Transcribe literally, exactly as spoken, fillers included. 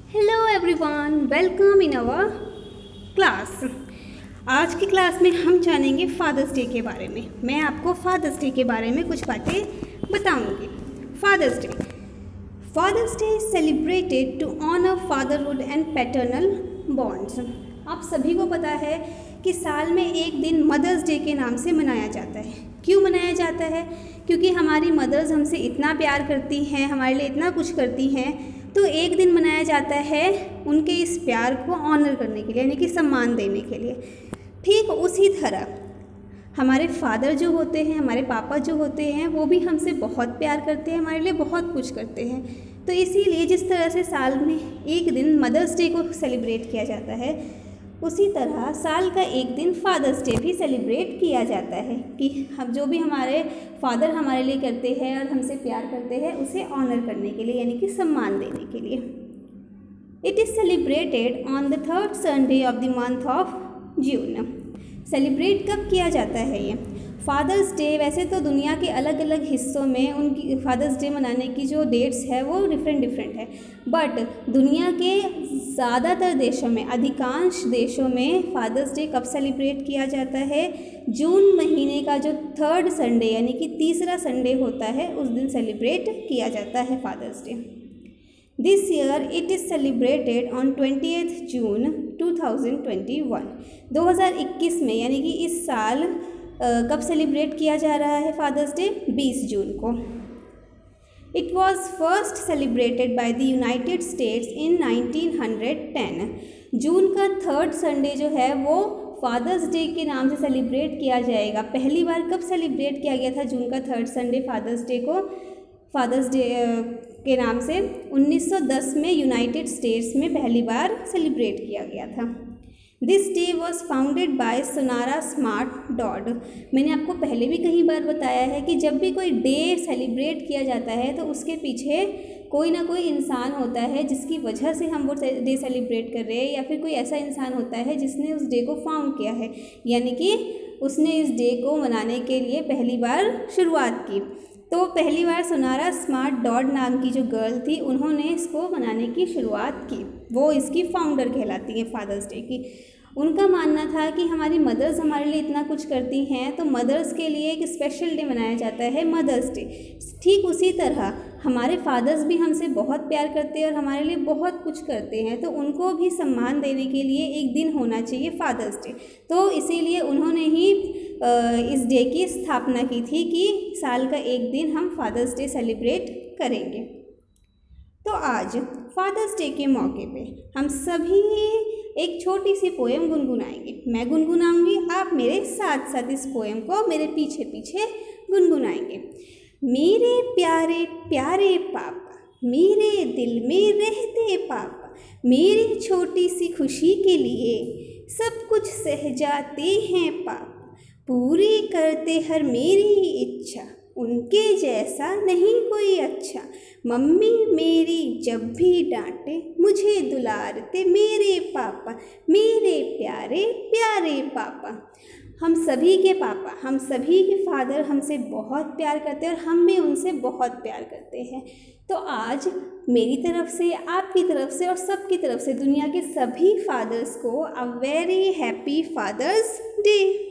Hello everyone, welcome in our class. आज की class में हम जानेंगे फादर्स डे के बारे में। मैं आपको फादर्स डे के बारे में कुछ बातें बताऊंगी। Father's Day Father's Day is celebrated to honour fatherhood and paternal bonds. आप सभी को पता है कि साल में एक दिन मदर्स डे के नाम से मनाया जाता है। क्यों मनाया जाता है? क्योंकि हमारी मदर्स हमसे इतना प्यार करती हैं, हमारे लिए इतना कुछ करती हैं, तो एक दिन मनाया जाता है उनके इस प्यार को ऑनर करने के लिए, यानी कि सम्मान देने के लिए। ठीक उसी तरह हमारे फादर जो होते हैं, हमारे पापा जो होते हैं, वो भी हमसे बहुत प्यार करते हैं, हमारे लिए बहुत कुछ करते हैं। तो इसीलिए जिस तरह से साल में एक दिन मदर्स डे को सेलिब्रेट किया जाता है, उसी तरह साल का एक दिन फादर्स डे भी सेलिब्रेट किया जाता है कि हम जो भी हमारे फादर हमारे लिए करते हैं और हमसे प्यार करते हैं, उसे ऑनर करने के लिए, यानी कि सम्मान देने के लिए। It is celebrated on the third Sunday of the month of June. Celebrate कब किया जाता है ये फादर्स डे? वैसे तो दुनिया के अलग अलग हिस्सों में उनकी फादर्स डे मनाने की जो डेट्स है वो डिफरेंट डिफरेंट है, बट दुनिया के ज़्यादातर देशों में, अधिकांश देशों में फादर्स डे कब सेलिब्रेट किया जाता है? जून महीने का जो थर्ड संडे यानी कि तीसरा संडे होता है, उस दिन सेलिब्रेट किया जाता है Father's Day. This year it is celebrated on twentieth June two thousand twenty one. दो हज़ार इक्कीस में, यानी कि इस साल Uh, कब सेलिब्रेट किया जा रहा है फादर्स डे? बीस जून को। It was first celebrated by the United States in nineteen hundred ten. जून का थर्ड संडे जो है वो फादर्स डे के नाम से सेलिब्रेट किया जाएगा। पहली बार कब सेलिब्रेट किया गया था जून का थर्ड संडे फादर्स डे को फादर्स डे के नाम से? उन्नीस सौ दस में यूनाइटेड स्टेट्स में पहली बार सेलिब्रेट किया गया था। This day was founded by Sonora Smart Dodd. मैंने आपको पहले भी कई बार बताया है कि जब भी कोई डे सेलिब्रेट किया जाता है तो उसके पीछे कोई ना कोई इंसान होता है जिसकी वजह से हम वो डे सेलिब्रेट कर रहे हैं, या फिर कोई ऐसा इंसान होता है जिसने उस डे को फाउंड किया है, यानी कि उसने इस डे को मनाने के लिए पहली बार शुरुआत की। तो पहली बार सोनारा स्मार्ट डॉट नाम की जो गर्ल थी, उन्होंने इसको मनाने की शुरुआत की। वो इसकी फाउंडर कहलाती हैं फादर्स डे की। उनका मानना था कि हमारी मदर्स हमारे लिए इतना कुछ करती हैं, तो मदर्स के लिए एक स्पेशल डे मनाया जाता है, मदर्स डे। ठीक उसी तरह हमारे फादर्स भी हमसे बहुत प्यार करते हैं और हमारे लिए बहुत कुछ करते हैं, तो उनको भी सम्मान देने के लिए एक दिन होना चाहिए फादर्स डे। तो इसीलिए उन्होंने ही इस डे की स्थापना की थी कि साल का एक दिन हम फादर्स डे सेलिब्रेट करेंगे। तो आज फादर्स डे के मौके पे हम सभी एक छोटी सी पोएम गुनगुनाएंगे। मैं गुनगुनाऊंगी, आप मेरे साथ साथ इस पोएम को मेरे पीछे पीछे गुनगुनाएंगे। मेरे प्यारे प्यारे पापा, मेरे दिल में रहते पापा, मेरी छोटी सी खुशी के लिए सब कुछ सह जाते हैं पापा, पूरी करते हर मेरी इच्छा, उनके जैसा नहीं कोई अच्छा। मम्मी मेरी जब भी डांटे, मुझे दुलारते मेरे पापा, मेरे प्यारे प्यारे पापा। हम सभी के पापा, हम सभी के फादर हमसे बहुत प्यार करते हैं और हम भी उनसे बहुत प्यार करते हैं। तो आज मेरी तरफ से, आपकी तरफ से और सबकी तरफ से, दुनिया के सभी फादर्स को a very happy Father's day.